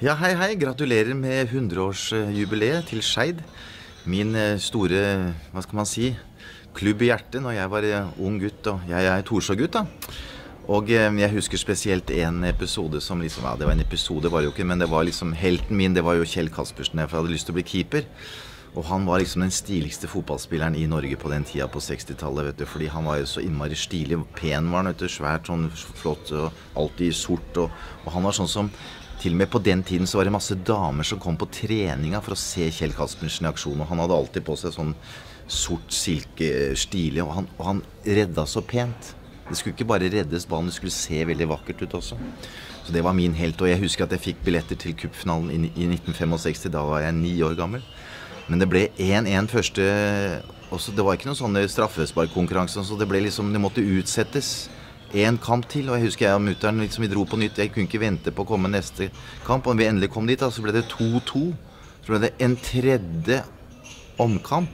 Ja, hei, hei. Gratulerer med 100-årsjubileet til Skeid. Min store, hva skal man si, klubb i hjertet når jeg var ung gutt, og jeg er Torså-gutt da. Og jeg husker spesielt en episode som liksom, ja, det var en episode var det jo ikke, men det var liksom helten min, det var jo Kjell Kaspersen, for jeg hadde lyst til å bli keeper. Og han var liksom den stiligste fotballspilleren i Norge på den tida på 60-tallet, vet du, fordi han var jo så innmari stilig, pen var han, vet du, svært, sånn flott, og alltid i sort, og han var sånn som, til og med på den tiden så var det masse damer som kom på treninga for å se Kjell Kaspersen i aksjon, og han hadde alltid på seg sånn sort silke stilig, og han redda så pent. Det skulle ikke bare reddes ballen, det skulle se veldig vakkert ut også. Så det var min helt, og jeg husker at jeg fikk billetter til cupfinalen i 1965, da var jeg 9 år gammel. Men det ble 1-1 første, også, det var ikke noen sånne straffesparkkonkurranser, så det ble liksom, det måtte utsettes en kamp til, og jeg husker jeg og mutteren liksom, vi dro på nytt, jeg kunne ikke vente på å komme neste kamp, og når vi endelig kom dit da, så ble det 2-2, så ble det en tredje omkamp,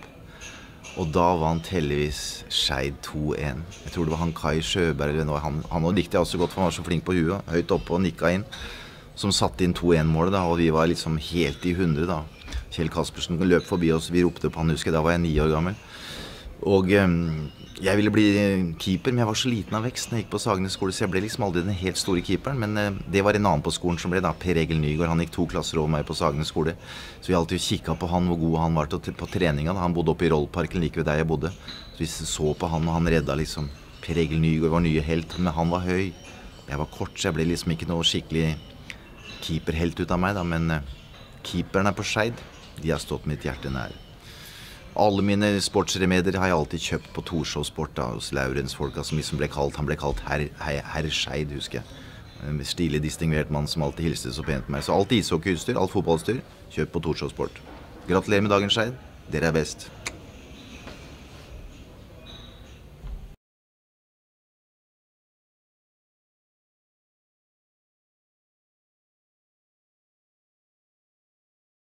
og da vant heldigvis Skeid 2-1. Jeg tror det var han Kai Sjøberg, eller noe. Han likte jeg også godt, for han var så flink på huet, høyt oppe og nikka inn, som satte inn 2-1-målet da, og vi var liksom helt i 100 da. Kjell Kaspersen løp forbi oss, vi ropte på han, husker jeg, da var jeg 9 år gammel. Og jeg ville bli keeper, men jeg var så liten av vekst når jeg gikk på Sagene skole, så jeg ble liksom aldri den helt store keeperen, men det var en annen på skolen som ble da, Per Egil Nygaard, han gikk 2 klasser over meg på Sagene skole, så vi alltid kikket på han, hvor god han var på treninga, da. Han bodde oppe i Rollparken like ved der jeg bodde, så vi så på han, og han redda liksom, Per Egil Nygaard var nye helt, men han var høy, jeg var kort, så jeg ble liksom ikke noe skikkelig keeperhelt ut av meg da, men keeperne på Skeid, de har stått mitt hjerte nær. Alle mine sportsremedier har jeg alltid kjøpt på Torså Sport da, hos Laurens folka, som liksom han ble kalt herr Skeid, husker jeg. En stilig, distingvert mann som alltid hilste så pent på meg. Så alt ishockeyutstyr, alt fotballutstyr, kjøp på Torså Sport. Gratulerer med dagen, Skeid. Dere er best.